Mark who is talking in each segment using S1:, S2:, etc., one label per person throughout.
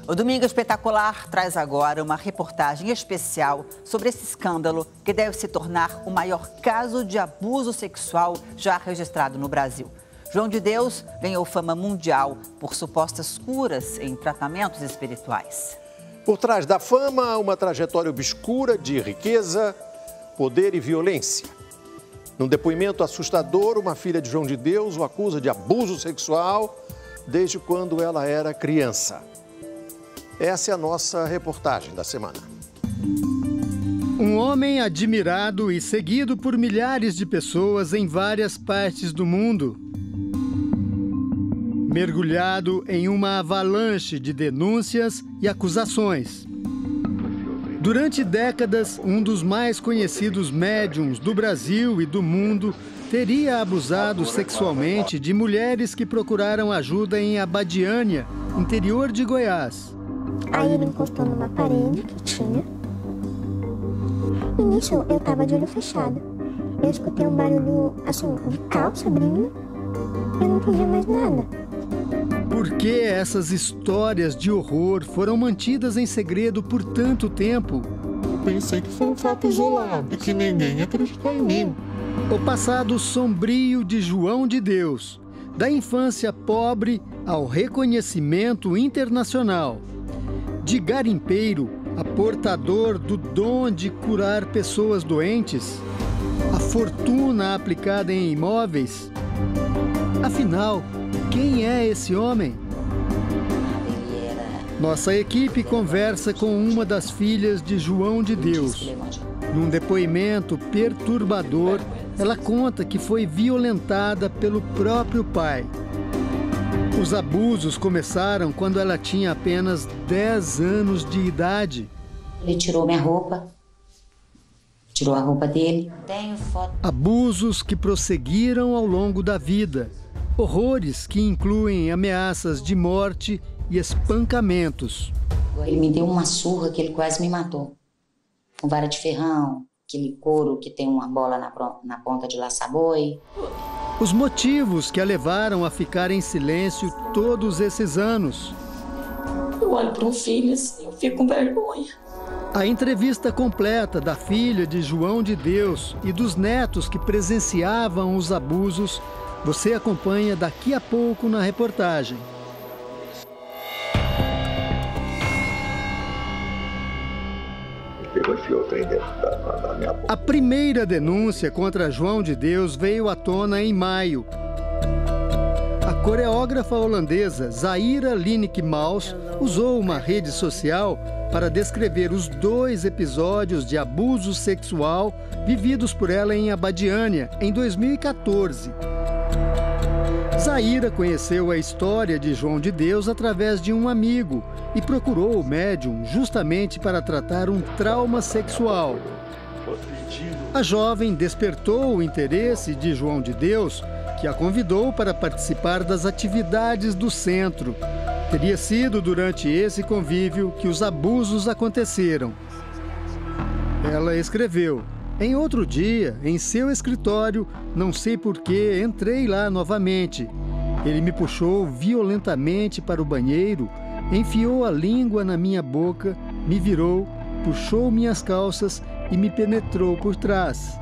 S1: O Domingo Espetacular traz agora uma reportagem especial sobre esse escândalo que deve se tornar o maior caso de abuso sexual já registrado no Brasil. João de Deus ganhou fama mundial por supostas curas em tratamentos espirituais.
S2: Por trás da fama, uma trajetória obscura de riqueza, poder e violência. Num depoimento assustador, uma filha de João de Deus o acusa de abuso sexual desde quando ela era criança. Essa é a nossa reportagem da semana.
S3: Um homem admirado e seguido por milhares de pessoas em várias partes do mundo. Mergulhado em uma avalanche de denúncias e acusações. Durante décadas, um dos mais conhecidos médiums do Brasil e do mundo teria abusado sexualmente de mulheres que procuraram ajuda em Abadiânia, interior de Goiás.
S4: Aí ele encostou numa parede que tinha. E nisso eu tava de olho fechado. Eu escutei um barulho, assim, de calça abrindo. Eu não entendi mais nada.
S3: Por que essas histórias de horror foram mantidas em segredo por tanto tempo?
S5: Eu pensei que foi um fato isolado e que ninguém acreditou em mim.
S3: O passado sombrio de João de Deus, da infância pobre ao reconhecimento internacional. De garimpeiro a portador do dom de curar pessoas doentes, a fortuna aplicada em imóveis. Afinal, quem é esse homem? Nossa equipe conversa com uma das filhas de João de Deus. Num depoimento perturbador, ela conta que foi violentada pelo próprio pai. Os abusos começaram quando ela tinha apenas 10 anos de idade.
S6: Ele tirou minha roupa, tirou a roupa dele. Tenho foto.
S3: Abusos que prosseguiram ao longo da vida. Horrores que incluem ameaças de morte e espancamentos.
S6: Ele me deu uma surra que ele quase me matou. Com vara de ferrão, aquele couro que tem uma bola na ponta de laçar-boi.
S3: Os motivos que a levaram a ficar em silêncio todos esses anos.
S7: Eu olho para um filho assim, eu fico com vergonha.
S3: A entrevista completa da filha de João de Deus e dos netos que presenciavam os abusos você acompanha daqui a pouco na reportagem. A primeira denúncia contra João de Deus veio à tona em maio. A coreógrafa holandesa Zaira Lineke Maus usou uma rede social para descrever os 2 episódios de abuso sexual vividos por ela em Abadiânia, em 2014. Zaira conheceu a história de João de Deus através de um amigo e procurou o médium justamente para tratar um trauma sexual. A jovem despertou o interesse de João de Deus, que a convidou para participar das atividades do centro. Teria sido durante esse convívio que os abusos aconteceram. Ela escreveu: em outro dia, em seu escritório, não sei por que, entrei lá novamente. Ele me puxou violentamente para o banheiro, enfiou a língua na minha boca, me virou, puxou minhas calças e me penetrou por trás.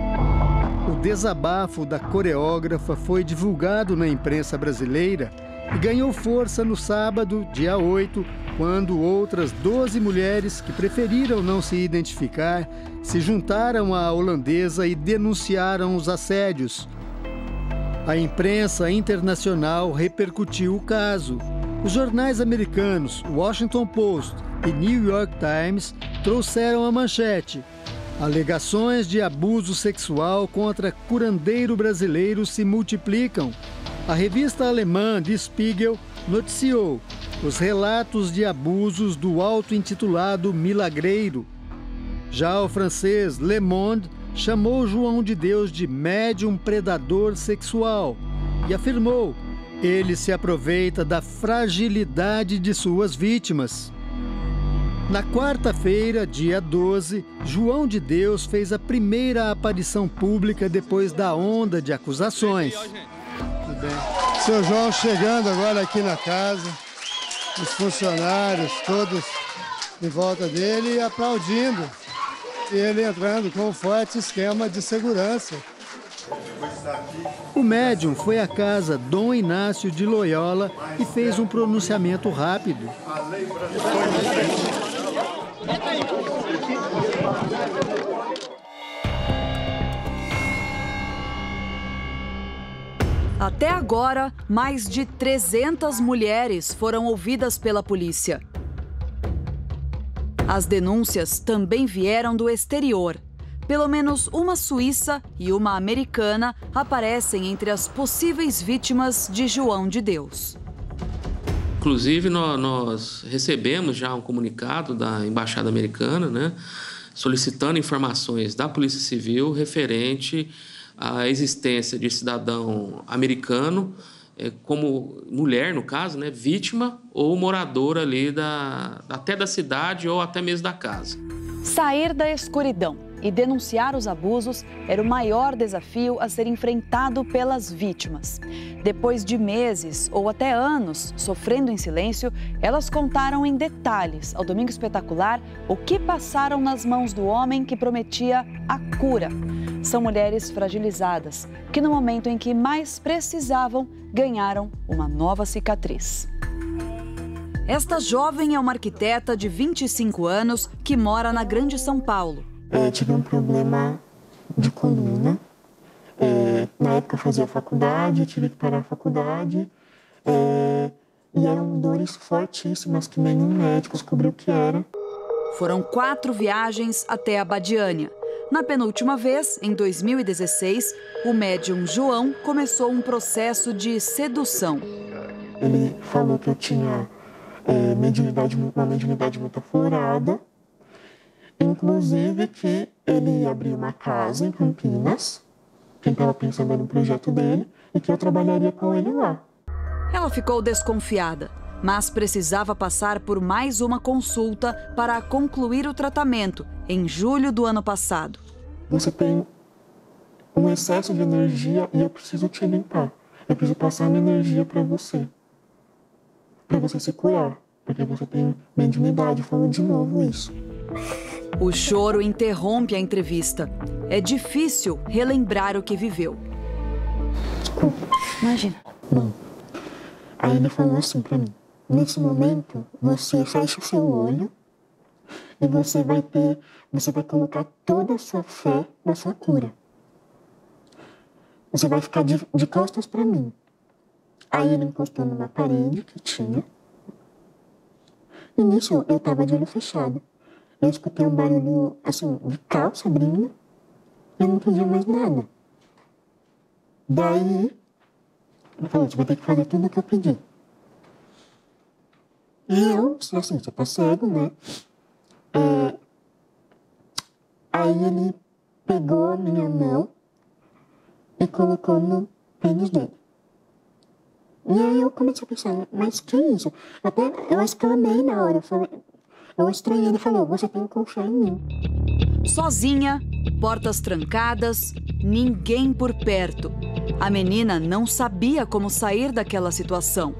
S3: O desabafo da coreógrafa foi divulgado na imprensa brasileira e ganhou força no sábado, dia 8, quando outras 12 mulheres que preferiram não se identificar se juntaram à holandesa e denunciaram os assédios. A imprensa internacional repercutiu o caso. Os jornais americanos Washington Post e New York Times trouxeram a manchete: alegações de abuso sexual contra curandeiro brasileiro se multiplicam. A revista alemã Die Spiegel noticiou os relatos de abusos do auto-intitulado milagreiro. Já o francês Le Monde chamou João de Deus de médium predador sexual e afirmou: ele se aproveita da fragilidade de suas vítimas. Na quarta-feira, dia 12, João de Deus fez a primeira aparição pública depois da onda de acusações.
S8: Tudo bem. Seu João chegando agora aqui na casa.
S3: os funcionários todos em volta dele aplaudindo. E ele entrando com um forte esquema de segurança. O médium foi à casa Dom Inácio de Loyola e fez um pronunciamento rápido.
S8: Até agora, mais de 300 mulheres foram ouvidas pela polícia. As denúncias também vieram do exterior. Pelo menos uma suíça e uma americana aparecem entre as possíveis vítimas de João de Deus.
S9: Inclusive, nós recebemos já um comunicado da Embaixada Americana, né, solicitando informações da Polícia Civil referente à existência de cidadão americano, como mulher, no caso, né, vítima ou moradora ali até da cidade ou até mesmo da casa.
S8: Sair da escuridão e denunciar os abusos era o maior desafio a ser enfrentado pelas vítimas. Depois de meses ou até anos sofrendo em silêncio, elas contaram em detalhes ao Domingo Espetacular o que passaram nas mãos do homem que prometia a cura. São mulheres fragilizadas que, no momento em que mais precisavam, ganharam uma nova cicatriz. Esta jovem é uma arquiteta de 25 anos que mora na Grande São Paulo.
S4: Eu tive um problema de coluna. Na época eu fazia faculdade, eu tive que parar a faculdade. E eram dores fortíssimas que nenhum médico descobriu o que era.
S8: Foram 4 viagens até a Badiânia. Na penúltima vez, em 2016, o médium João começou um processo de sedução.
S4: Ele falou que eu tinha uma mediunidade muito aflorada. Inclusive que ele ia abrir uma casa em Campinas, que estava pensando no projeto dele, e que eu trabalharia com ele lá.
S8: Ela ficou desconfiada, mas precisava passar por mais uma consulta para concluir o tratamento, em julho do ano passado.
S4: Você tem um excesso de energia e eu preciso te limpar. Eu preciso passar minha energia para você se curar, porque você tem mediunidade. Falou de novo isso.
S8: O choro interrompe a entrevista. É difícil relembrar o que viveu.
S4: Desculpa.
S8: Imagina.
S4: Bom, aí ele falou assim pra mim: nesse momento, você fecha o seu olho e você vai colocar toda a sua fé na sua cura. Você vai ficar de costas pra mim. Aí ele encostou numa parede que tinha. E nisso eu tava de olho fechado. Eu escutei um barulho, assim, de calça abrindo. Eu não podia mais nada. Daí, ele falou: você vai ter que fazer tudo o que eu pedi. E eu, assim, você tá cego, né? Aí ele pegou a minha mão e colocou no pênis dele. E aí eu comecei a pensar: mas que isso? Até eu exclamei na hora, eu estranhei. Ele falou: você tem que confiar em mim.
S8: Sozinha, portas trancadas, ninguém por perto. A menina não sabia como sair daquela situação.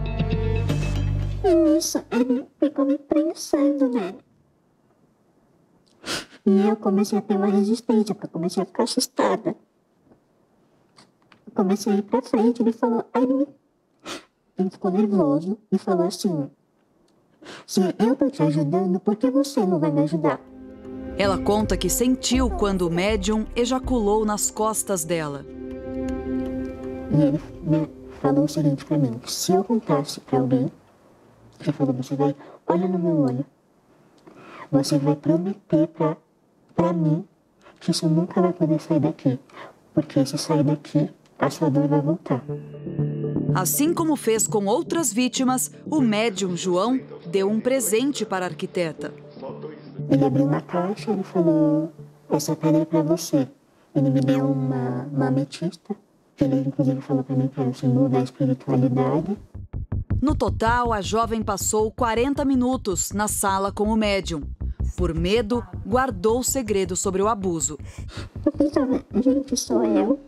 S4: E nisso, ele ficou me prensando nele. E eu comecei a ter uma resistência, porque eu comecei a ficar assustada. Eu comecei a ir pra frente, ele falou... Ele ficou nervoso e falou assim: se eu tô te ajudando, por que você não vai me ajudar?
S8: Ela conta que sentiu quando o médium ejaculou nas costas dela.
S4: E ele falou o seguinte pra mim: se eu contasse pra alguém, ele falou: olha no meu olho, você vai prometer pra mim que isso nunca vai poder sair daqui, porque se sair daqui, a sua dor vai voltar.
S8: Assim como fez com outras vítimas, o médium João deu um presente para a arquiteta.
S4: Ele abriu uma caixa, ele falou: essa pedra é pra você. Ele me deu uma ametista, que ele inclusive falou pra mim que era o símbolo da espiritualidade.
S8: No total, a jovem passou 40 minutos na sala com o médium. Por medo, guardou o segredo sobre o abuso.
S4: Eu pensava: gente, sou eu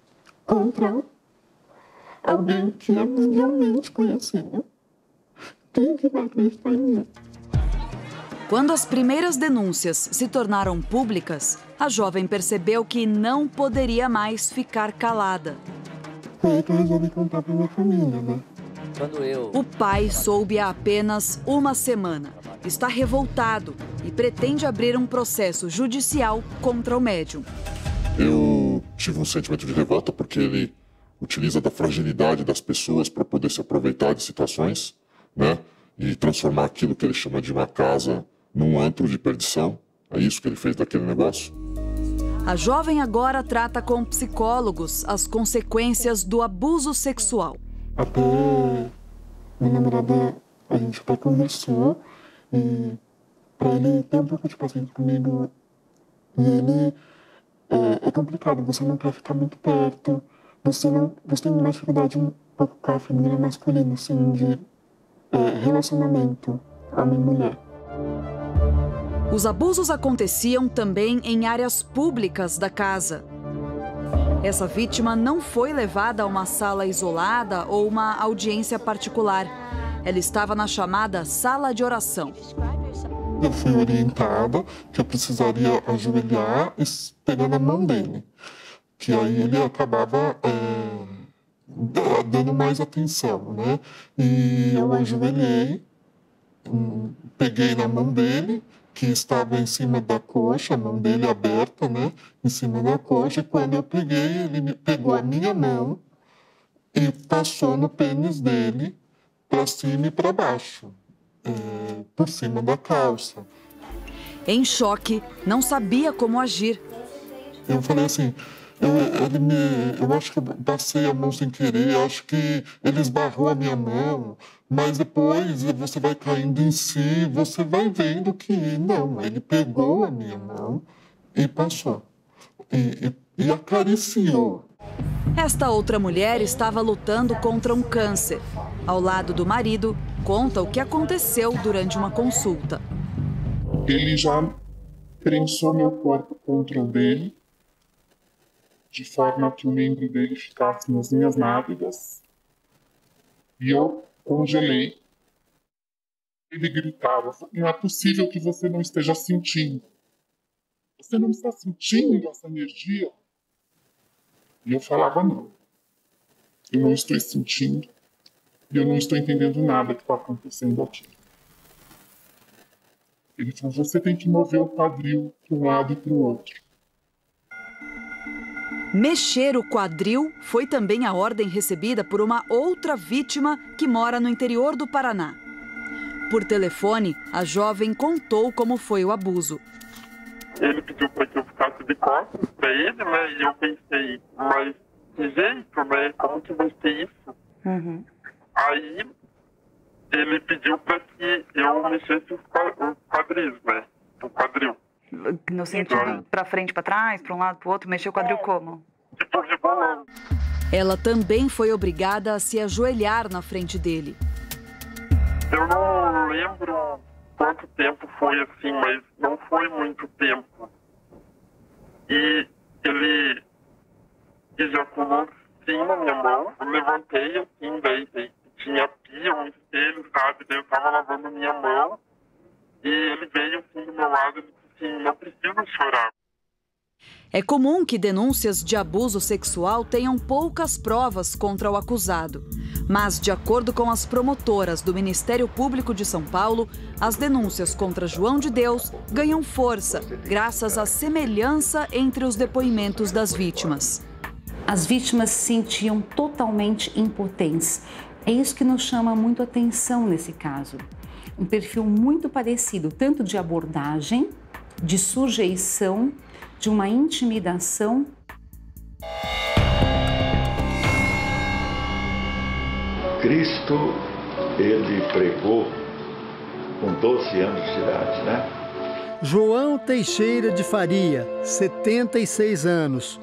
S4: contra alguém que é mundialmente conhecido, quem que vai acreditar em mim?
S8: Quando as primeiras denúncias se tornaram públicas, a jovem percebeu que não poderia mais ficar calada.
S4: Foi aí que eu resolvi contar pra minha família, né?
S8: O pai soube há apenas uma semana. Está revoltado e pretende abrir um processo judicial contra o médium.
S5: Eu tive um sentimento de revolta porque ele utiliza da fragilidade das pessoas para poder se aproveitar de situações, né? E transformar aquilo que ele chama de uma casa num antro de perdição. É isso que ele fez daquele negócio.
S8: A jovem agora trata com psicólogos as consequências do abuso sexual.
S4: Até minha namorada, a gente até conversou e pra ele ter um pouco de paciência comigo. E ele é complicado, você não quer ficar muito perto, você tem uma dificuldade um pouco com a figura masculina, assim, de relacionamento homem-mulher.
S8: Os abusos aconteciam também em áreas públicas da casa. Essa vítima não foi levada a uma sala isolada ou uma audiência particular. Ela estava na chamada sala de oração.
S5: Eu fui orientada que eu precisaria ajoelhar e pegar na mão dele. Que aí ele acabava dando mais atenção, né? E eu ajoelhei, peguei na mão dele, que estava em cima da coxa, a mão dele aberta, né? Em cima da coxa. E quando eu peguei, ele me pegou a minha mão e passou no pênis dele para cima e para baixo, por cima da calça.
S8: Em choque, não sabia como agir.
S5: Eu falei assim, eu acho que eu passei a mão sem querer, acho que ele esbarrou a minha mão, mas depois você vai caindo em si, você vai vendo que não, ele pegou a minha mão e passou, e acariciou.
S8: Esta outra mulher estava lutando contra um câncer. Ao lado do marido, conta o que aconteceu durante uma consulta.
S5: Ele já prensou meu corpo contra o dele, de forma que o membro dele ficasse nas minhas nádegas. E eu congelei. Ele gritava, não é possível que você não esteja sentindo. Você não está sentindo essa energia? E eu falava, não. Eu não estou sentindo. E eu não estou entendendo nada que está acontecendo aqui. Ele falou, você tem que mover o quadril para um lado e para o outro.
S8: Mexer o quadril foi também a ordem recebida por uma outra vítima que mora no interior do Paraná. Por telefone, a jovem contou como foi o abuso.
S5: Ele pediu para que eu ficasse de costas para ele, né? E eu pensei, mas que jeito, né? Como que vai ser isso?
S8: Uhum.
S5: Aí ele pediu para que eu mexesse os quadris, né? O quadril.
S8: No sentido para frente, para trás, para um lado, para o outro, mexer o quadril como?
S5: Tipo rebolando.
S8: Ela também foi obrigada a se ajoelhar na frente dele.
S5: Eu não lembro quanto tempo foi assim, mas não foi muito tempo. E ele ejaculou sim na minha mão. Eu levantei assim, daí tinha pia, um espelho, sabe? Daí eu tava lavando minha mão. E ele veio assim do meu lado e disse assim, não precisa chorar.
S8: É comum que denúncias de abuso sexual tenham poucas provas contra o acusado. Mas, de acordo com as promotoras do Ministério Público de São Paulo, as denúncias contra João de Deus ganham força, graças à semelhança entre os depoimentos das vítimas.
S10: As vítimas se sentiam totalmente impotentes. É isso que nos chama muito a atenção nesse caso. Um perfil muito parecido, tanto de abordagem, de sujeição, de uma intimidação.
S11: Cristo, ele pregou com 12 anos de idade, né?
S3: João Teixeira de Faria, 76 anos.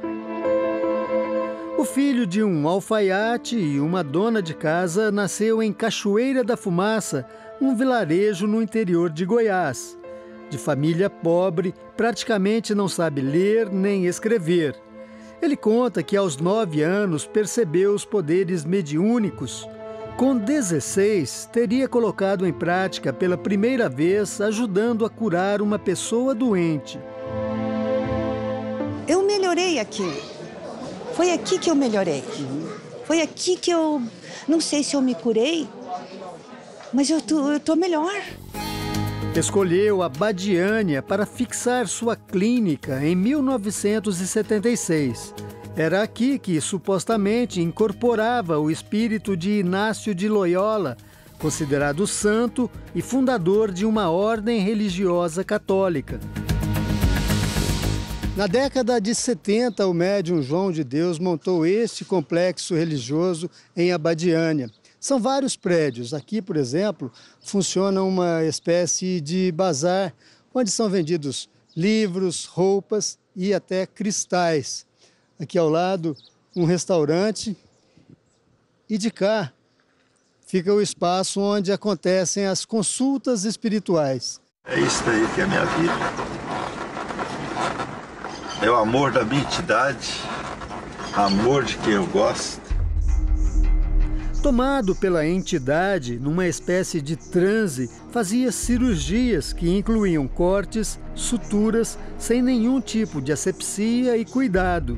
S3: O filho de um alfaiate e uma dona de casa nasceu em Cachoeira da Fumaça, um vilarejo no interior de Goiás. De família pobre, praticamente não sabe ler nem escrever. Ele conta que aos 9 anos percebeu os poderes mediúnicos Com 16, teria colocado em prática pela primeira vez, ajudando a curar uma pessoa doente.
S12: Eu melhorei aqui. Foi aqui que eu melhorei. Foi aqui que eu... Não sei se eu me curei, mas eu tô melhor.
S3: Escolheu a Badiânia para fixar sua clínica em 1976. Era aqui que supostamente incorporava o espírito de Inácio de Loyola, considerado santo e fundador de uma ordem religiosa católica. Na década de 70, o médium João de Deus montou este complexo religioso em Abadiânia. São vários prédios. Aqui, por exemplo, funciona uma espécie de bazar, onde são vendidos livros, roupas e até cristais. Aqui ao lado, um restaurante. E de cá fica o espaço onde acontecem as consultas espirituais.
S11: É isso aí que é a minha vida. É o amor da minha entidade, amor de quem eu gosto.
S3: Tomado pela entidade, numa espécie de transe, fazia cirurgias que incluíam cortes, suturas, sem nenhum tipo de asepsia e cuidado.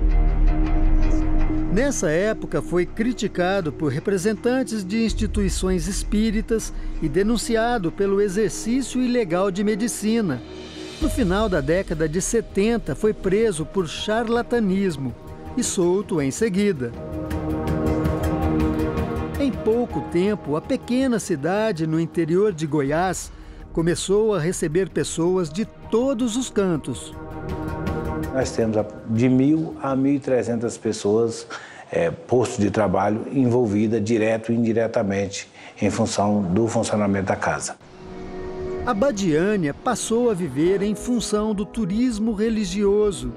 S3: Nessa época, foi criticado por representantes de instituições espíritas e denunciado pelo exercício ilegal de medicina. No final da década de 70, foi preso por charlatanismo e solto em seguida. Em pouco tempo, a pequena cidade no interior de Goiás começou a receber pessoas de todos os cantos.
S13: Nós temos de 1.000 a 1.300 pessoas, postos de trabalho envolvidas direto e indiretamente em função do funcionamento da casa.
S3: A Badiânia passou a viver em função do turismo religioso.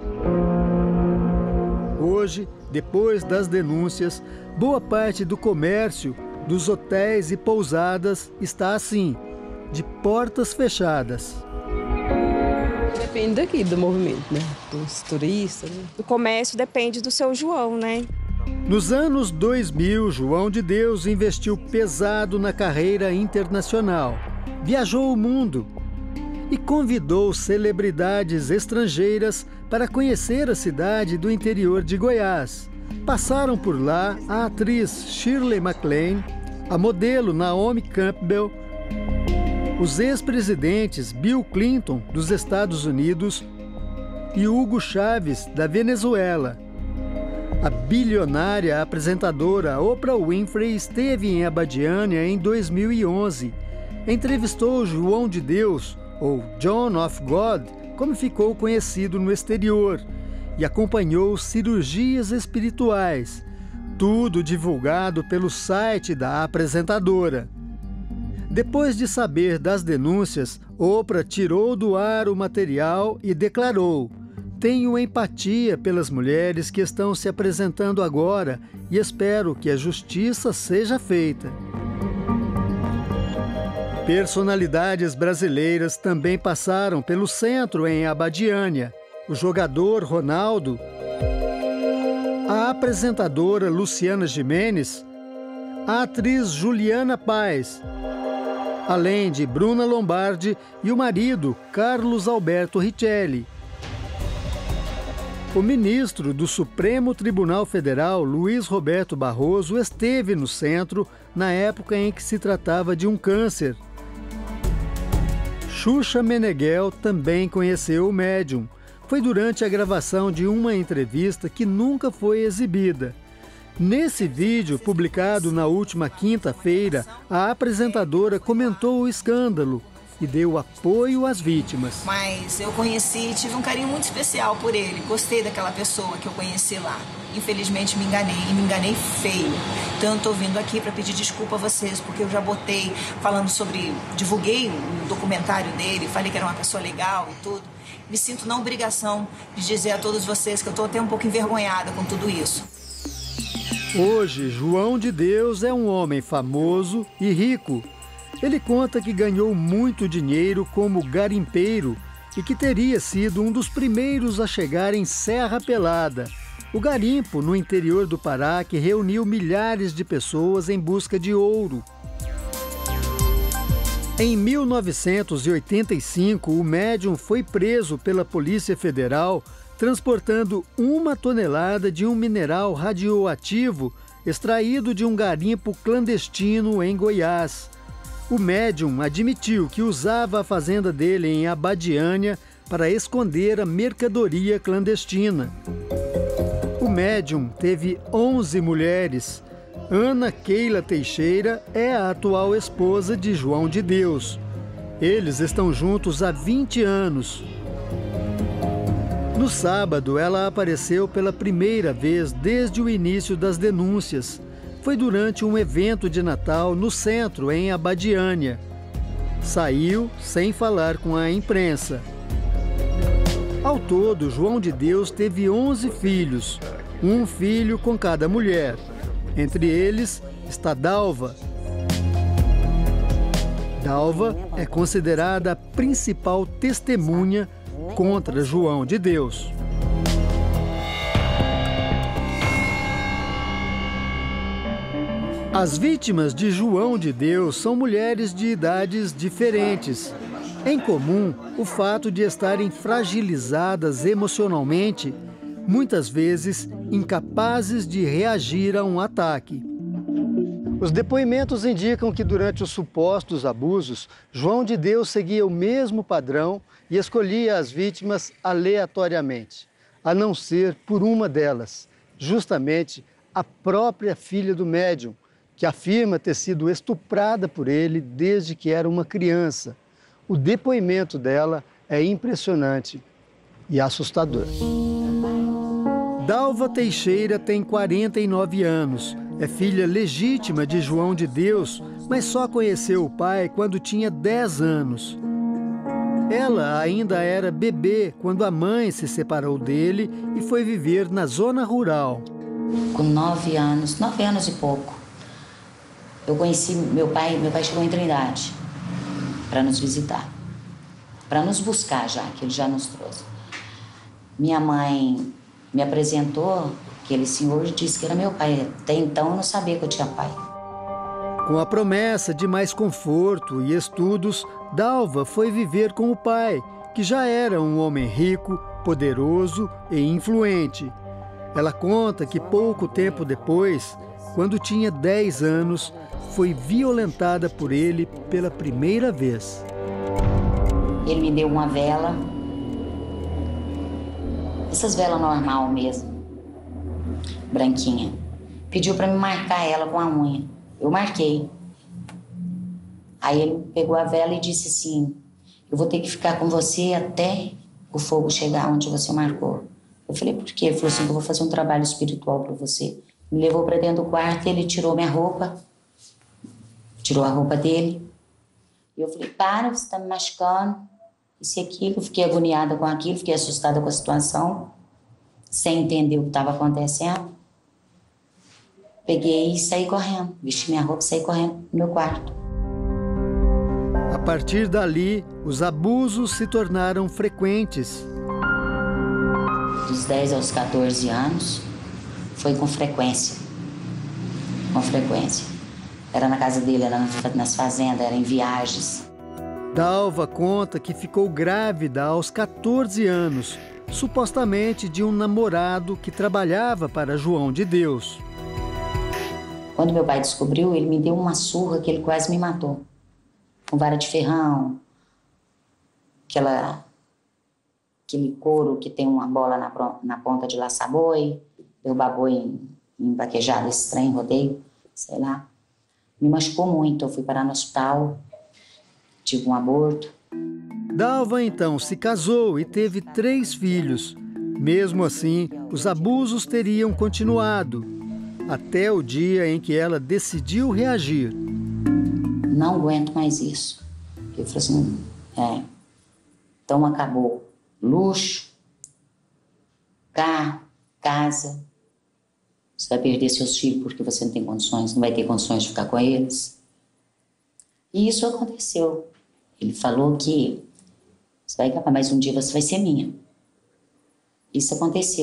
S3: Hoje, depois das denúncias, boa parte do comércio, dos hotéis e pousadas está assim, de portas fechadas.
S14: Depende daqui do movimento, né? Dos turistas. Né?
S15: O comércio depende do seu João, né?
S3: Nos anos 2000, João de Deus investiu pesado na carreira internacional. Viajou o mundo e convidou celebridades estrangeiras para conhecer a cidade do interior de Goiás. Passaram por lá a atriz Shirley MacLaine, a modelo Naomi Campbell, os ex-presidentes Bill Clinton, dos Estados Unidos, e Hugo Chávez, da Venezuela. A bilionária apresentadora Oprah Winfrey esteve em Abadiânia em 2011. Entrevistou João de Deus, ou John of God, como ficou conhecido no exterior, e acompanhou cirurgias espirituais, tudo divulgado pelo site da apresentadora. Depois de saber das denúncias, Oprah tirou do ar o material e declarou: "Tenho empatia pelas mulheres que estão se apresentando agora e espero que a justiça seja feita." Personalidades brasileiras também passaram pelo centro em Abadiânia. O jogador Ronaldo, a apresentadora Luciana Gimenez, a atriz Juliana Paes, além de Bruna Lombardi e o marido Carlos Alberto Richelli. O ministro do Supremo Tribunal Federal, Luiz Roberto Barroso, esteve no centro na época em que se tratava de um câncer. Xuxa Meneghel também conheceu o médium. Foi durante a gravação de uma entrevista que nunca foi exibida. Nesse vídeo, publicado na última quinta-feira, a apresentadora comentou o escândalo e deu apoio às vítimas.
S16: Mas eu conheci e tive um carinho muito especial por ele. Gostei daquela pessoa que eu conheci lá. Infelizmente me enganei feio. Então eu estou vindo aqui para pedir desculpa a vocês, porque eu já divulguei o documentário dele, falei que era uma pessoa legal e tudo. Me sinto na obrigação de dizer a todos vocês que eu estou até um pouco envergonhada com tudo isso.
S3: Hoje, João de Deus é um homem famoso e rico. Ele conta que ganhou muito dinheiro como garimpeiro e que teria sido um dos primeiros a chegar em Serra Pelada, o garimpo no interior do Pará que reuniu milhares de pessoas em busca de ouro. Em 1985, o médium foi preso pela Polícia Federal transportando 1 tonelada de um mineral radioativo extraído de um garimpo clandestino em Goiás. O médium admitiu que usava a fazenda dele em Abadiânia para esconder a mercadoria clandestina. O médium teve 11 mulheres. Ana Keila Teixeira é a atual esposa de João de Deus. Eles estão juntos há 20 anos. No sábado, ela apareceu pela primeira vez desde o início das denúncias. Foi durante um evento de Natal no centro, em Abadiânia. Saiu sem falar com a imprensa. Ao todo, João de Deus teve 11 filhos, um filho com cada mulher. Entre eles está Dalva. Dalva é considerada a principal testemunha contra João de Deus. As vítimas de João de Deus são mulheres de idades diferentes. Em comum, o fato de estarem fragilizadas emocionalmente, muitas vezes incapazes de reagir a um ataque. Os depoimentos indicam que durante os supostos abusos, João de Deus seguia o mesmo padrão e escolhia as vítimas aleatoriamente, a não ser por uma delas, justamente a própria filha do médium, que afirma ter sido estuprada por ele desde que era uma criança. O depoimento dela é impressionante e assustador. Dalva Teixeira tem 49 anos, é filha legítima de João de Deus, mas só conheceu o pai quando tinha 10 anos. Ela ainda era bebê quando a mãe se separou dele e foi viver na zona rural.
S6: Com 9 anos e pouco, eu conheci meu pai chegou em Trindade para nos visitar, para nos buscar já, que ele já nos trouxe. Minha mãe me apresentou, aquele senhor disse que era meu pai. Até então eu não sabia que eu tinha pai.
S3: Com a promessa de mais conforto e estudos, Dalva foi viver com o pai, que já era um homem rico, poderoso e influente. Ela conta que pouco tempo depois, quando tinha 10 anos, foi violentada por ele pela primeira vez.
S6: Ele me deu uma vela, essas velas normal mesmo, branquinha. Pediu para me marcar ela com a unha. Eu marquei. Aí ele pegou a vela e disse assim: eu vou ter que ficar com você até o fogo chegar onde você marcou. Eu falei: por quê? Ele falou assim: eu vou fazer um trabalho espiritual para você. Me levou para dentro do quarto, ele tirou minha roupa, tirou a roupa dele. E eu falei: para, você está me machucando. Isso e aquilo. Eu fiquei agoniada com aquilo, fiquei assustada com a situação, sem entender o que estava acontecendo. Peguei e saí correndo, vesti minha roupa e saí correndo no meu quarto.
S3: A partir dali, os abusos se tornaram frequentes.
S6: Dos 10 aos 14 anos, foi com frequência. Com frequência. Era na casa dele, era nas fazendas, era em viagens.
S3: Dalva conta que ficou grávida aos 14 anos, supostamente de um namorado que trabalhava para João de Deus.
S6: Quando meu pai descobriu, ele me deu uma surra que ele quase me matou. Com vara de ferrão, aquele couro que tem uma bola na ponta de laçar boi, derrubar boi em vaquejada, esse trem, rodeio, sei lá. Me machucou muito, eu fui parar no hospital, tive um aborto.
S3: Dalva então se casou e teve 3 filhos. Mesmo assim, os abusos teriam continuado, até o dia em que ela decidiu reagir.
S6: Não aguento mais isso. Eu falei assim: então acabou luxo, carro, casa. Você vai perder seus filhos porque você não tem condições, não vai ter condições de ficar com eles. E isso aconteceu. Ele falou que você vai acabar, mas um dia você vai ser minha. Isso aconteceu.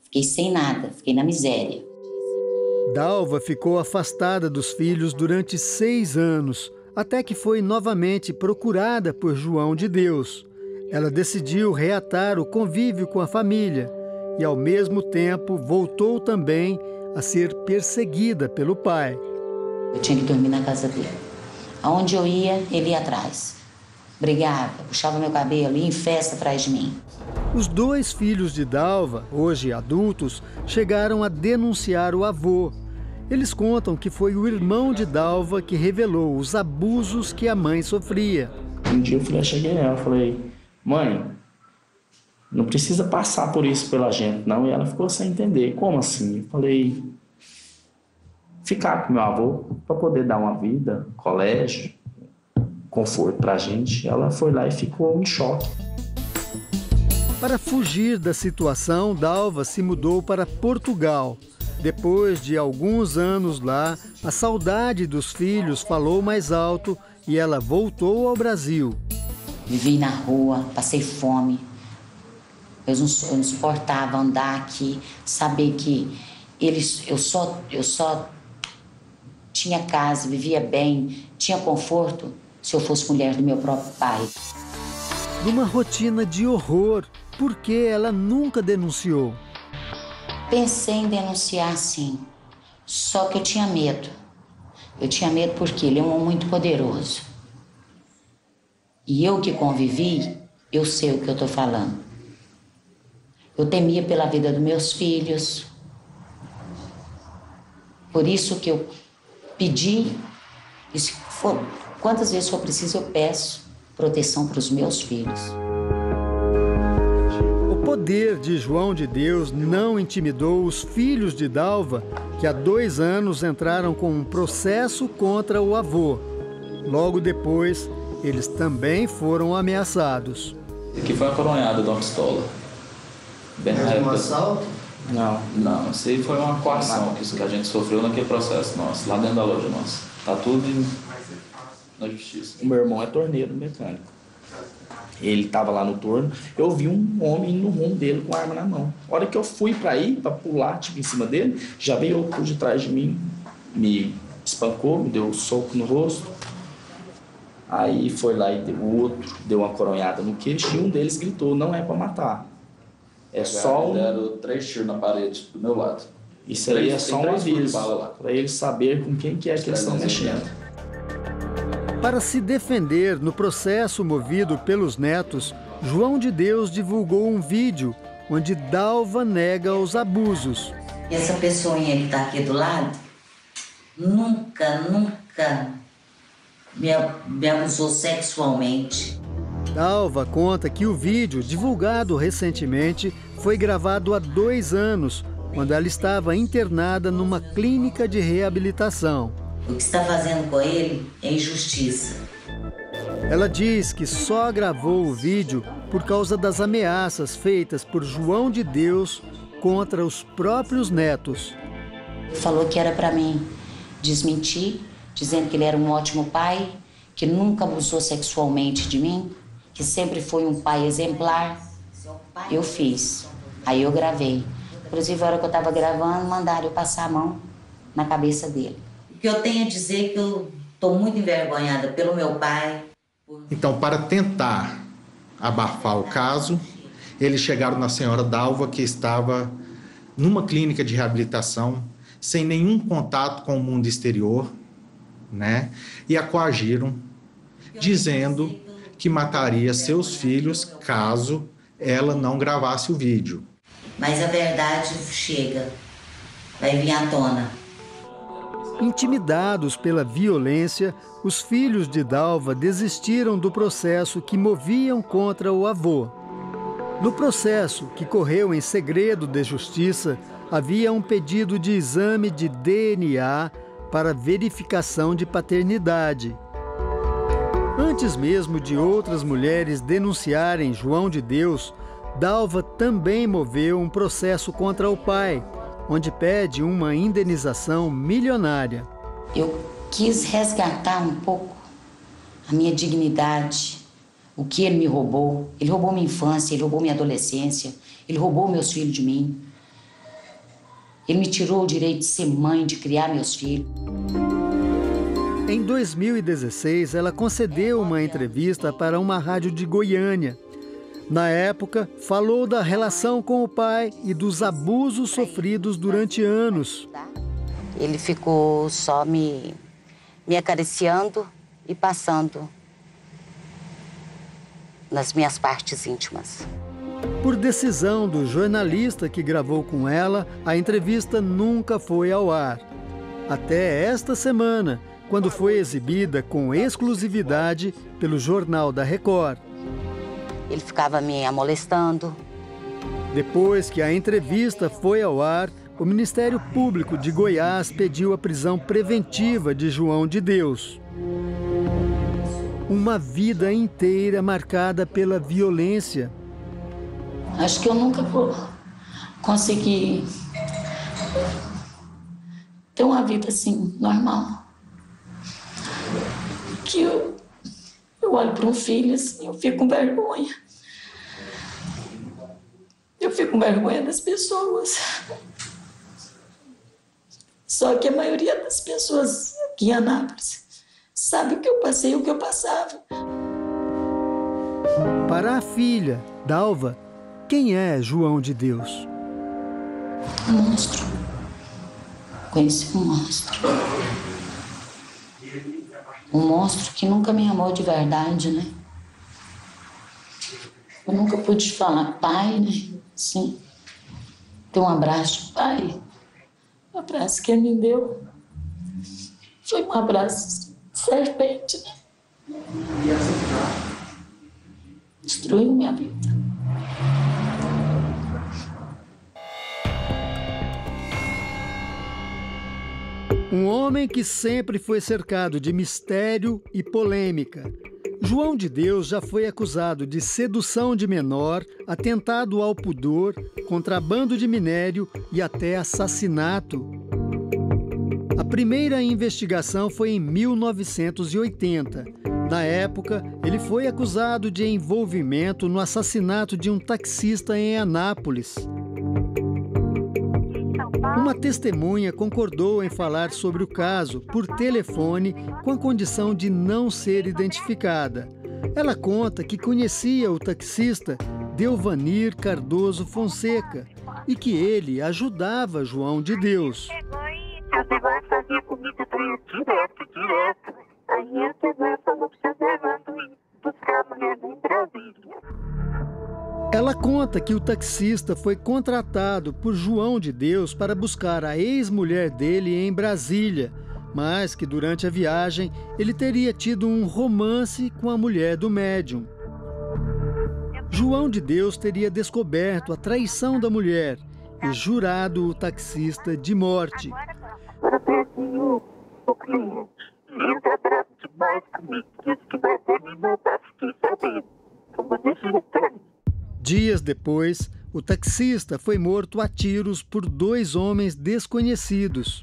S6: Fiquei sem nada, fiquei na miséria.
S3: Dalva ficou afastada dos filhos durante 6 anos, até que foi novamente procurada por João de Deus. Ela decidiu reatar o convívio com a família e, ao mesmo tempo, voltou também a ser perseguida pelo pai.
S6: Eu tinha que dormir na casa dele. Aonde eu ia, ele ia atrás. Brigava, puxava meu cabelo, ia em festa atrás de mim.
S3: Os 2 filhos de Dalva, hoje adultos, chegaram a denunciar o avô. Eles contam que foi o irmão de Dalva que revelou os abusos que a mãe sofria.
S17: Um dia eu cheguei nela e falei: mãe, não precisa passar por isso pela gente, não. E ela ficou sem entender. Como assim? Eu falei: ficar com meu avô para poder dar uma vida, colégio, conforto pra gente. Ela foi lá e ficou em choque.
S3: Para fugir da situação, Dalva se mudou para Portugal. Depois de alguns anos lá, a saudade dos filhos falou mais alto e ela voltou ao Brasil.
S6: Vivi na rua, passei fome. Eu não suportava andar aqui, saber que eu só tinha casa, vivia bem, tinha conforto se eu fosse mulher do meu próprio pai.
S3: Numa rotina de horror, por que ela nunca denunciou?
S6: Pensei em denunciar, sim, só que eu tinha medo. Eu tinha medo porque ele é um homem muito poderoso. E eu que convivi, eu sei o que eu estou falando. Eu temia pela vida dos meus filhos. Por isso que eu pedi, quantas vezes for preciso, eu peço proteção para os meus filhos.
S3: O poder de João de Deus não intimidou os filhos de Dalva, que há 2 anos entraram com um processo contra o avô. Logo depois, eles também foram ameaçados.
S17: Aqui foi uma coronhada de uma pistola. Bem
S18: um assalto?
S17: Não, isso aí foi uma coação que a gente sofreu naquele processo nosso, lá dentro da loja nossa. Tá tudo na justiça. O meu irmão é torneiro mecânico. Ele estava lá no torno, eu vi um homem no rumo dele com a arma na mão. A hora que eu fui para pular, tipo, em cima dele, já veio outro por detrás de mim, me espancou, me deu um soco no rosto. Aí foi lá e o outro deu uma coronhada no queixo e um deles gritou: não é para matar. É só
S18: deram 3 tiros na parede do meu lado.
S17: Isso aí é só um aviso para eles saberem com quem que é que eles estão mexendo.
S3: Para se defender no processo movido pelos netos, João de Deus divulgou um vídeo onde Dalva nega os abusos.
S6: Essa pessoinha que está aqui do lado nunca me abusou sexualmente.
S3: Dalva conta que o vídeo, divulgado recentemente, foi gravado há 2 anos, quando ela estava internada numa clínica de reabilitação.
S6: O que está fazendo com ele é injustiça.
S3: Ela diz que só gravou o vídeo por causa das ameaças feitas por João de Deus contra os próprios netos.
S6: Falou que era para mim desmentir, dizendo que ele era um ótimo pai, que nunca abusou sexualmente de mim, que sempre foi um pai exemplar. Eu fiz. Aí eu gravei. Inclusive, a hora que eu estava gravando, mandaram eu passar a mão na cabeça dele. O que eu tenho a dizer é que eu estou muito envergonhada pelo meu pai.
S19: Então, para tentar abafar o caso, eles chegaram na senhora Dalva, que estava numa clínica de reabilitação, sem nenhum contato com o mundo exterior, né? E a coagiram, dizendo que mataria seus filhos caso ela não gravasse o vídeo.
S6: Mas a verdade chega, vai vir à tona.
S3: Intimidados pela violência, os filhos de Dalva desistiram do processo que moviam contra o avô. No processo, que correu em segredo de justiça, havia um pedido de exame de DNA para verificação de paternidade. Antes mesmo de outras mulheres denunciarem João de Deus, Dalva também moveu um processo contra o pai, onde pede uma indenização milionária.
S6: Eu quis resgatar um pouco a minha dignidade, o que ele me roubou. Ele roubou minha infância, ele roubou minha adolescência, ele roubou meus filhos de mim. Ele me tirou o direito de ser mãe, de criar meus filhos.
S3: Em 2016, ela concedeu uma entrevista para uma rádio de Goiânia. Na época, falou da relação com o pai e dos abusos sofridos durante anos.
S6: Ele ficou só me acariciando e passando nas minhas partes íntimas.
S3: Por decisão do jornalista que gravou com ela, a entrevista nunca foi ao ar. Até esta semana, quando foi exibida com exclusividade pelo Jornal da Record.
S6: Ele ficava me molestando.
S3: Depois que a entrevista foi ao ar, o Ministério Público de Goiás pediu a prisão preventiva de João de Deus. Uma vida inteira marcada pela violência.
S7: Acho que eu nunca vou conseguir ter uma vida assim, normal. Que eu olho para um filho assim, eu fico com vergonha. Eu fico com vergonha das pessoas. Só que a maioria das pessoas aqui em Anápolis sabe o que eu passei, o que eu passava.
S3: Para a filha, Dalva, quem é João de Deus?
S7: Um monstro. Conheci um monstro. Um monstro que nunca me amou de verdade, né? Eu nunca pude falar pai, né? Sim. Ter um abraço de pai. O abraço que ele me deu foi um abraço de serpente, né? Destruiu minha vida.
S3: Um homem que sempre foi cercado de mistério e polêmica. João de Deus já foi acusado de sedução de menor, atentado ao pudor, contrabando de minério e até assassinato. A primeira investigação foi em 1980. Na época, ele foi acusado de envolvimento no assassinato de um taxista em Anápolis. Uma testemunha concordou em falar sobre o caso por telefone com a condição de não ser identificada. Ela conta que conhecia o taxista Delvanir Cardoso Fonseca e que ele ajudava João de Deus.
S4: Seu Delvan fazia comida para ele direto. Aí o Delvan falou para o seu Delvan ir buscar a mulher em Brasília.
S3: Ela conta que o taxista foi contratado por João de Deus para buscar a ex-mulher dele em Brasília, mas que durante a viagem ele teria tido um romance com a mulher do médium. João de Deus teria descoberto a traição da mulher e jurado o taxista de morte.
S4: Agora perdi o cliente. Ele está bravo demais comigo. Disse que vai terminar, fiquei sabendo. Eu vou deixar ele pra mim.
S3: Dias depois, o taxista foi morto a tiros por 2 homens desconhecidos.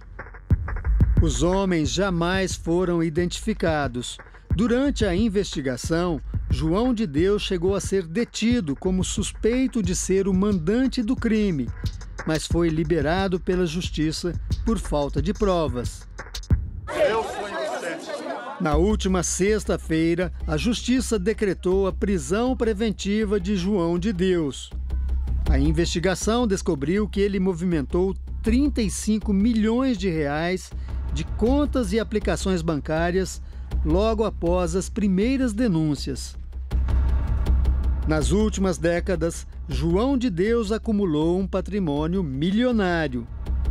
S3: Os homens jamais foram identificados. Durante a investigação, João de Deus chegou a ser detido como suspeito de ser o mandante do crime, mas foi liberado pela justiça por falta de provas.
S20: Eu sou inocente.
S3: Na última sexta-feira, a Justiça decretou a prisão preventiva de João de Deus. A investigação descobriu que ele movimentou 35 milhões de reais de contas e aplicações bancárias logo após as primeiras denúncias. Nas últimas décadas, João de Deus acumulou um patrimônio milionário.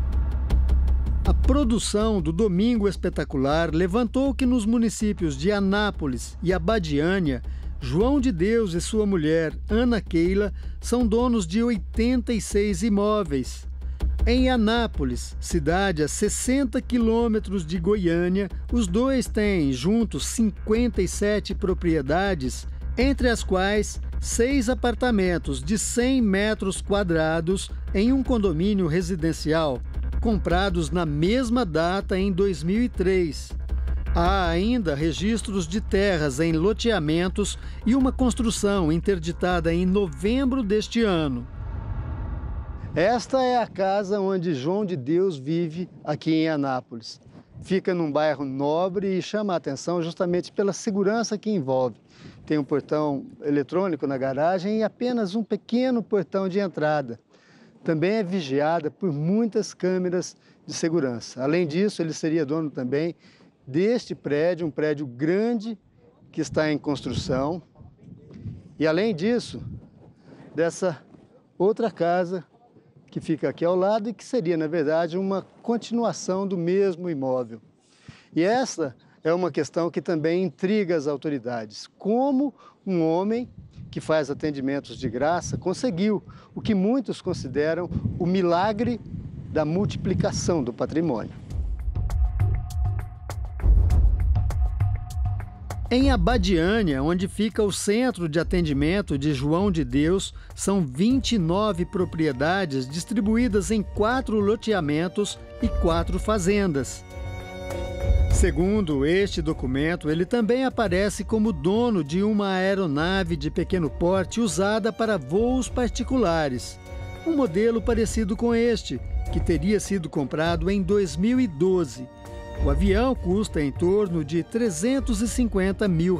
S3: A produção do Domingo Espetacular levantou que nos municípios de Anápolis e Abadiânia, João de Deus e sua mulher, Ana Keila, são donos de 86 imóveis. Em Anápolis, cidade a 60 quilômetros de Goiânia, os dois têm juntos 57 propriedades, entre as quais 6 apartamentos de 100 metros quadrados em um condomínio residencial, comprados na mesma data em 2003. Há ainda registros de terras em loteamentos e uma construção interditada em novembro deste ano. Esta é a casa onde João de Deus vive aqui em Anápolis. Fica num bairro nobre e chama a atenção justamente pela segurança que envolve. Tem um portão eletrônico na garagem e apenas um pequeno portão de entrada. Também é vigiada por muitas câmeras de segurança. Além disso, ele seria dono também deste prédio, um prédio grande que está em construção. E além disso, dessa outra casa que fica aqui ao lado e que seria, na verdade, uma continuação do mesmo imóvel. E essa é uma questão que também intriga as autoridades. Como um homem que faz atendimentos de graça conseguiu o que muitos consideram o milagre da multiplicação do patrimônio. Em Abadiânia, onde fica o centro de atendimento de João de Deus, são 29 propriedades distribuídas em 4 loteamentos e 4 fazendas. Segundo este documento, ele também aparece como dono de uma aeronave de pequeno porte usada para voos particulares. Um modelo parecido com este, que teria sido comprado em 2012. O avião custa em torno de R$350 mil.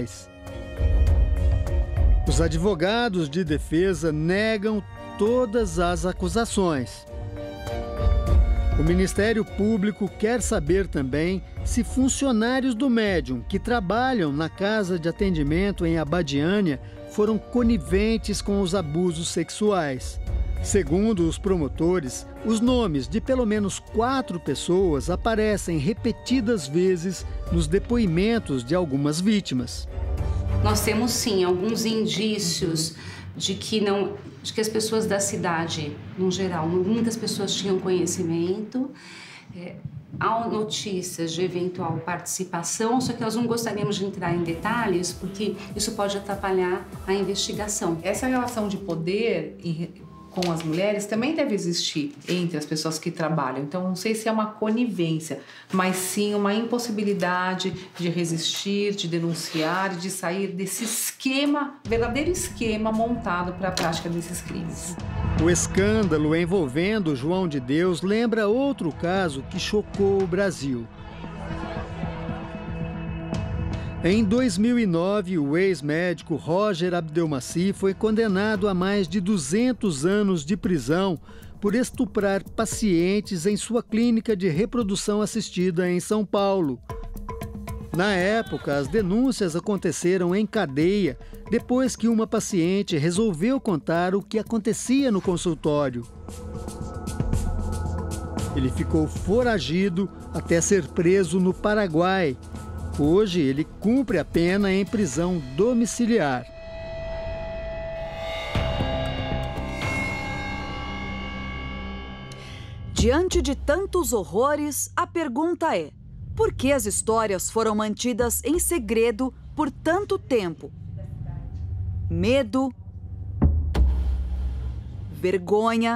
S3: Os advogados de defesa negam todas as acusações. O Ministério Público quer saber também se funcionários do médium que trabalham na casa de atendimento em Abadiânia foram coniventes com os abusos sexuais. Segundo os promotores, os nomes de pelo menos 4 pessoas aparecem repetidas vezes nos depoimentos de algumas vítimas.
S10: Nós temos sim alguns indícios de que as pessoas da cidade, no geral, muitas pessoas tinham conhecimento. Há notícias de eventual participação, só que nós não gostaríamos de entrar em detalhes porque isso pode atrapalhar a investigação.
S21: Essa relação de poder com as mulheres também deve existir entre as pessoas que trabalham. Então, não sei se é uma conivência, mas sim uma impossibilidade de resistir, de denunciar, de sair desse esquema, verdadeiro esquema montado para a prática desses crimes.
S3: O escândalo envolvendo João de Deus lembra outro caso que chocou o Brasil. Em 2009, o ex-médico Roger Abdelmaci foi condenado a mais de 200 anos de prisão por estuprar pacientes em sua clínica de reprodução assistida em São Paulo. Na época, as denúncias aconteceram em cadeia depois que uma paciente resolveu contar o que acontecia no consultório. Ele ficou foragido até ser preso no Paraguai. Hoje, ele cumpre a pena em prisão domiciliar.
S8: Diante de tantos horrores, a pergunta é: por que as histórias foram mantidas em segredo por tanto tempo? Medo? Vergonha?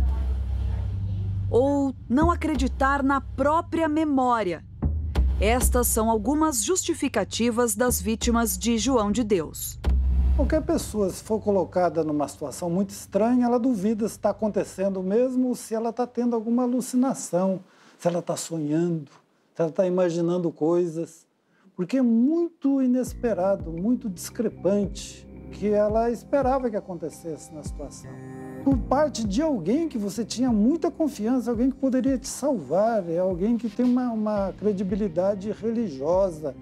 S8: Ou não acreditar na própria memória? Estas são algumas justificativas das vítimas de João de Deus.
S22: Qualquer pessoa, se for colocada numa situação muito estranha, ela duvida se está acontecendo mesmo, se ela está tendo alguma alucinação, se ela está sonhando, se ela está imaginando coisas. Porque é muito inesperado, muito discrepante o que ela esperava que acontecesse na situação. Por parte de alguém que você tinha muita confiança, alguém que poderia te salvar, é alguém que tem uma credibilidade religiosa.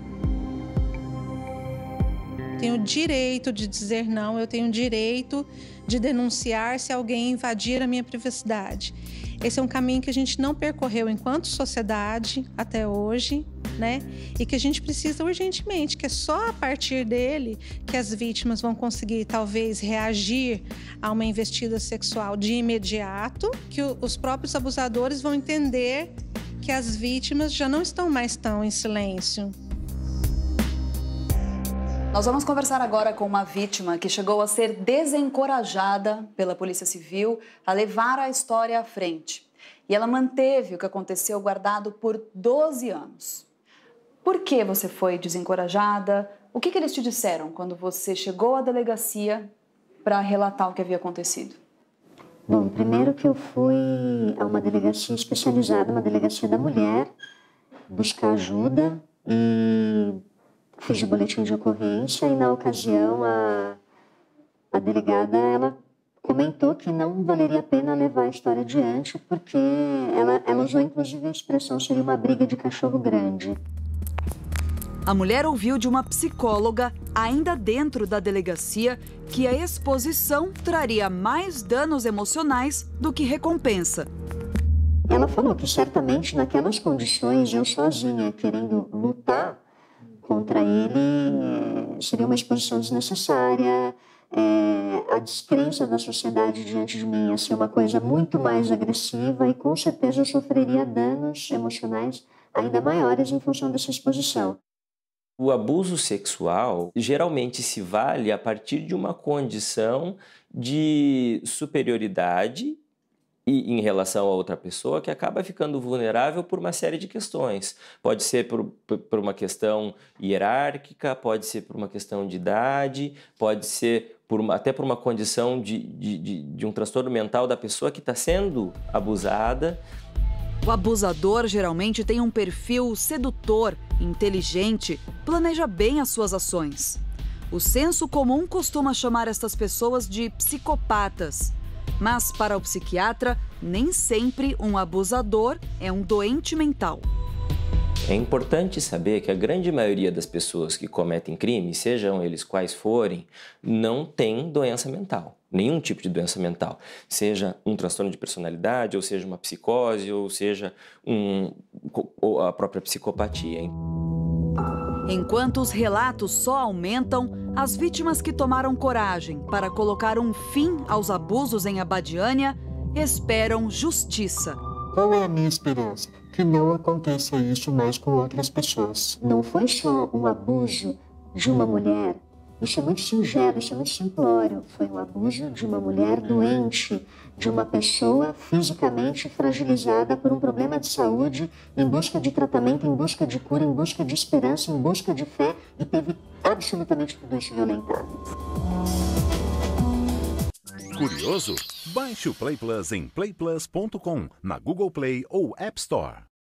S23: Tenho o direito de dizer não, eu tenho o direito de denunciar se alguém invadir a minha privacidade. Esse é um caminho que a gente não percorreu enquanto sociedade até hoje, né? E que a gente precisa urgentemente, que é só a partir dele que as vítimas vão conseguir, talvez, reagir a uma investida sexual de imediato, que os próprios abusadores vão entender que as vítimas já não estão mais tão em silêncio.
S8: Nós vamos conversar agora com uma vítima que chegou a ser desencorajada pela Polícia Civil a levar a história à frente. E ela manteve o que aconteceu guardado por 12 anos. Por que você foi desencorajada? O que eles te disseram quando você chegou à delegacia para relatar o que havia acontecido?
S4: Bom, primeiro que eu fui a uma delegacia especializada, uma delegacia da mulher, buscar ajuda e fiz o boletim de ocorrência e na ocasião a delegada, ela comentou que não valeria a pena levar a história adiante porque ela usou inclusive a expressão seria uma briga de cachorro grande.
S8: A mulher ouviu de uma psicóloga, ainda dentro da delegacia, que a exposição traria mais danos emocionais do que recompensa.
S4: Ela falou que certamente naquelas condições, eu sozinha, querendo lutar contra ele, seria uma exposição desnecessária, a descrença da sociedade diante de mim ia ser uma coisa muito mais agressiva e com certeza eu sofreria danos emocionais ainda maiores em função dessa exposição.
S1: O abuso sexual geralmente se vale a partir de uma condição de superioridade em relação a outra pessoa que acaba ficando vulnerável por uma série de questões. Pode ser por uma questão hierárquica, pode ser por uma questão de idade, pode ser até por uma condição de um transtorno mental da pessoa que está sendo abusada.
S8: O abusador geralmente tem um perfil sedutor, inteligente, planeja bem as suas ações. O senso comum costuma chamar estas pessoas de psicopatas. Mas, para o psiquiatra, nem sempre um abusador é um doente mental.
S1: É importante saber que a grande maioria das pessoas que cometem crimes, sejam eles quais forem, não tem doença mental. Nenhum tipo de doença mental. Seja um transtorno de personalidade, ou seja uma psicose, ou seja a própria psicopatia.
S8: Enquanto os relatos só aumentam, as vítimas que tomaram coragem para colocar um fim aos abusos em Abadiânia esperam justiça.
S5: Qual é a minha esperança? Que não aconteça isso mais com outras pessoas.
S4: Não foi só um abuso de uma mulher. Isso é muito singelo, isso é muito simplório. Foi um abuso de uma mulher doente, de uma pessoa fisicamente fragilizada por um problema de saúde, em busca de tratamento, em busca de cura, em busca de esperança, em busca de fé, e teve absolutamente tudo isso violentado.
S2: Curioso? Baixe o Play Plus em playplus.com, na Google Play ou App Store.